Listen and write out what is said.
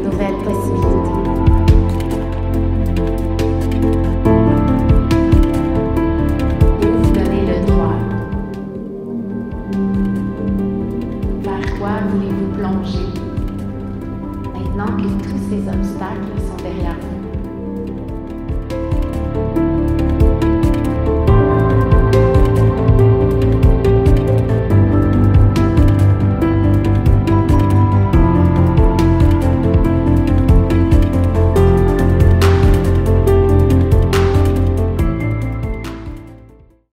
nouvelles possibilités. Et vous donnez le droit. Vers quoi voulez-vous plonger? Maintenant que tous ces obstacles sont derrière vous.